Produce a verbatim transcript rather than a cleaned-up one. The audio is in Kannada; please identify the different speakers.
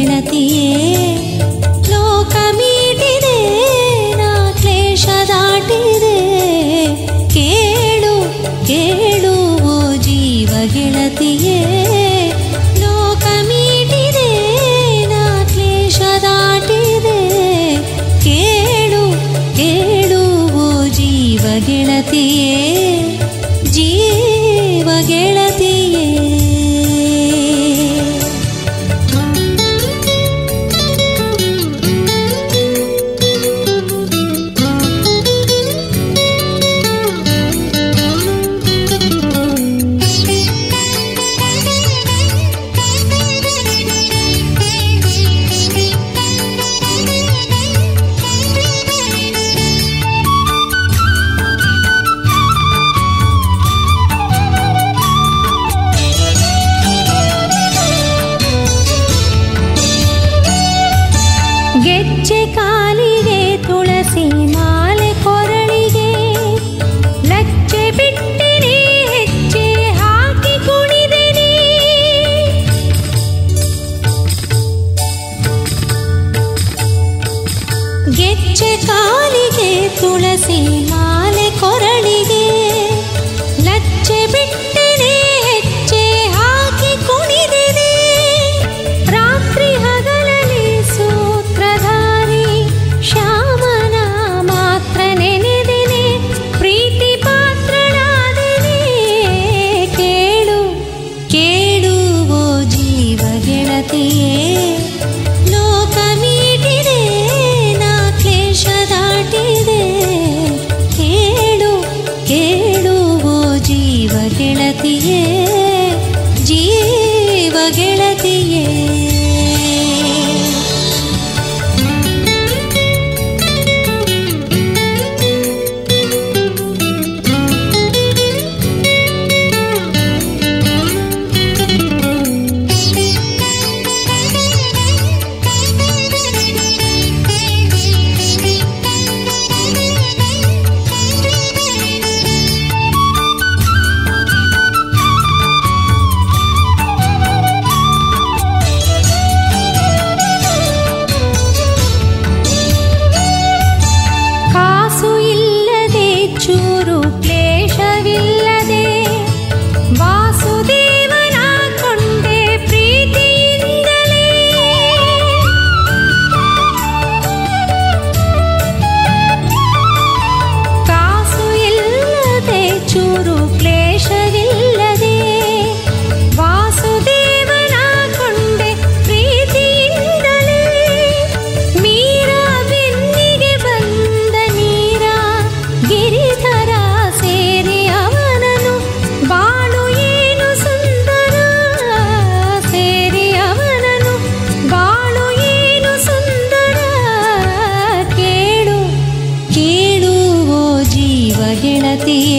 Speaker 1: ಗೆಳತಿಯೇ ಲೋಕ ಮೀಟಿದೆ ನಾ ಕ್ಲೇಶ ದಾಟಿದೆ ಕೇಳು ಕೇಳು ಓ ಜೀವ ಗೆಳತಿಯೇ ಲೋಕ ಮೀಟಿದೆ ನಾ ಕ್ಲೇಶ ದಾಟಿದೆ ಕೇಳು ಕೇಳು ಓ ಜೀವ ಗೆಳತಿಯೇ ಜೀವ ಗೆಳತಿಯೇ ಗೆಜ್ಜೆ ಕಾಲಿಗೆ ತುಳಸಿ ಮಾಲೆ ಕೊರಳಿಗೆ ಲಜ್ಜೆ ಬಿಟ್ಟಿನಿ ಹೆಜ್ಜೆ ಹಾಕಿ ಕುಣಿದೆನಿ ಗೆಜ್ಜೆ ಕಾಲಿಗೆ ತುಳಸಿ ಮಾಲೆ ಕೊರಳಿಗೆ ಲಜ್ಜೆ ಬಿಟ್ಟಿನಿ ಹೆಜ್ಜೆ ಹಾಕಿ ಕುಣಿದೆನಿ ರಾತ್ರಿ ಹಗಲಲ್ಲಿ ಸೂತ್ರಧಾರಿ ಶ್ಯಾಮನ ಮಾತ್ರ ನೆನೆದೆನೆ ಪ್ರೀತಿ ಪಾತ್ರಳಾದೆನೆ ಕೇಳು ಕೇಳು ಓ ಜೀವ ಗೆಳತಿಯೇ ಲೋಕ ಮೀಟಿದೆ ನಾ ಕ್ಲೇಶ ದಾಟಿದೆ ಕೇಳು ಕೇಳು ಓ ಜೀವ ಗೆಳತಿಯೇ ಜೀವ ಗೆಳತಿಯೇ ಕಾಸು ಇಲ್ಲದೆ ಚೂರು ಕ್ಲೇಶವಿಲ್ಲದೆ ವಾಸುದೇವನ ಕೊಂಡೆ ಪ್ರೀತಿಯಿಂದಲೇ ಕಾಸು ಇಲ್ಲದೆ ಚೂರು ಕ್ಲೇಶವಿಲ್ಲದೆ ವಾಸುದೇವನ ಕೊಂಡೆ ಪ್ರೀತಿಯಿಂದಲೇ ಮೀರ ಬೆನ್ನಿಗೆ ಬಂದ ನೀರ ಗಿರಿಧರ ಸೇರಿ ಅವನನು ಬಾಳು ಏನು ಸುಂದರ ಸೇರಿ ಅವನನು ಬಾಳು ಏನು ಸುಂದರ ಕೇಳು ಕೇಳು ಓ ಜೀವ ಗೆಳತಿಯೇ